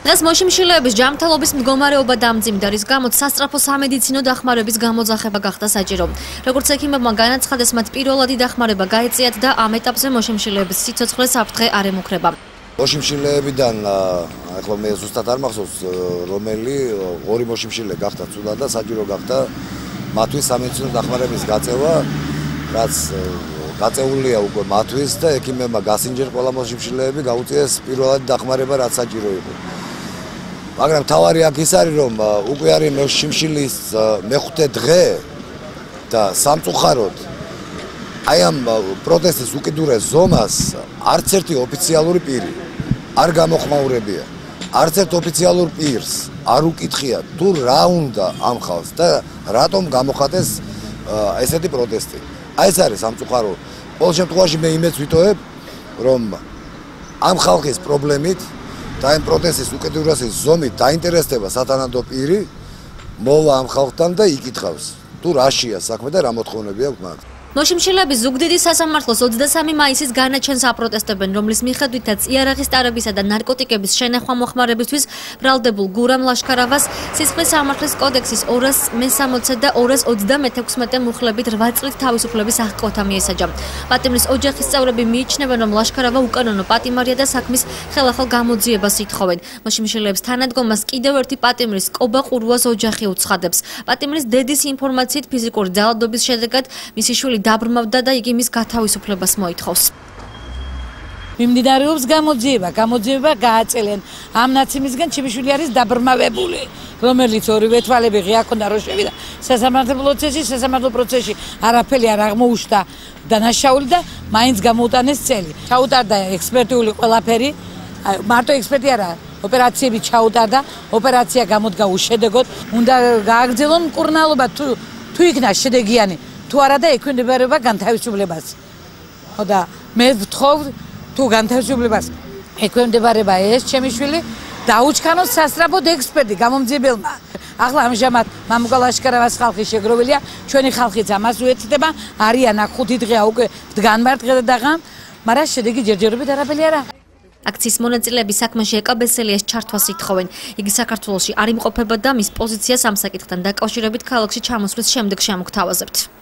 დღეს მოშიმშილეების ჯანმრთელობის მდგომარეობა დამძიმდა, რის გამოც სასწრაფო სამედიცინო დახმარების გამოძახება გახდა საჭირო. Როგორც ექიმებმა განაცხადეს, მათ პირველადი დახმარება გაეწიათ და ამ ეტაპზე მოშიმშილეების სიცოცხლე საფრთხე არ ემუქრება. მოშიმშილეებიდან ახლა მე ზუსტად არ მახსოვს რომელი ორი მოშიმშილე გახდა ცუდად და საჭირო გახდა მათთვის სამედიცინო დახმარების გაწევა, რაც გაწეულია უკვე მათთვის და ექიმებმა გასინჯერ ყველა მოშიმშილეები გაუწიეს პირველადი დახმარება, რაც საჭირო იყო. მაგრამ თავარი აქ ის არის, რომ უკვე არის მოშიმშილის მეხუთე დღე და სამწუხაროდ აი ამ პროტესტის უკიდურეს ზომას არც ერთი ოფიციალური პირი არ გამოხმაურებია. არც ერთ ოფიციალურ პირს არ უკითხია თუ რა უნდა ამ ხალხს და რატომ გამოხატეს ესეთი პროტესტი. აი ეს არის სამწუხარო. ყოველ შემთხვევაში მე იმედს ვიტოვებ, რომ ამ ხალხის პრობლემით და ამ პროტესტის უკიდურესი ზომით დაინტერესდება სათანადო პირი მოვა ამ ხალხთან და იკითხავს თუ რაშია საქმე და რა მოთხოვნები აქვს მათ. მოშიმშილეები ზუგდიდი სასამართლოს 23 მაისის განაჩენს აპროტესტებენ, რომლის მიხედვითაც იარაღის ტარებისა და ნარკოტიკების შენახვა მოხმარებისთვის ბრალდებულ გურამ ლაშქარავას სისხლის სამართლის კოდექსის 260 და 226 მუხლებით 8 წლით თავისუფლების აღკვეთა მიესაჯა. პატიმრის ოჯახის წევრები მიიჩნევენ, რომ ლაშქარავა უკანონო პატიმარია და საქმის ხელახალ გამოძიებას ითხოვენ. მოშიმშილეებს თანადგომას კიდევ ერთი პატიმრის კობა ყურვას ოჯახი უცხადებს. პატიმრის დედის ინფორმაციით ფიზიკური ძალადობის შედეგად მისი შვილი დაბრმავდა და იგი მის გათავისუფლებას მოითხოვს. მიმდინარეობს გამოძიება გააწელენ. ამ ნაციმისგან ჩემი არის დაბრმავებული, რომელიც ორივე თვალები ღია ქონდა რომ შევიდა სასამართლო პროცესში არაფერი არ აღმოუშთა დანაშაული და მაინც გამოუტანეს წელი. ჩაუტარდა ექსპერტიული ყველაფერი, მარტო ექსპერტი არა, ოპერაციები ჩაუტარდა, ოპერაცია გამოდგა უშედეგოდ, უნდა გააგრძელონ მკურნალობა თუ იქნა შედეგიანი. თუ არა და ექვემდებარება განთავისუფლებას. და მე ვთხოვ თუ განთავისუფლებას ექვემდებარება ეს ჩემი შვილი დაუჩქაროს სასწრაფოდ ექსპერტი გამომძიებელმა. ახლა ამჟამად მამუკა ლაშქარავას ხალხი შეგროვილია, ჩვენი ხალხიც ამას უეცდება, არიან აქ 5 დღეა უკვე დგან მარტყე და დაღამ, მაგრამ შედეგი ჯერჯერობით არაფერი არა. აქციის მონაწილეები საქმეში ეკაბესელიას ჩართვას ითხოვენ. იგი საქართველოში არ იმყოფება და მის პოზიციას ამ საკითხთან დაკავშირებით ქალაქში ჩამოსვლის შემდეგ შემოგთავაზებთ.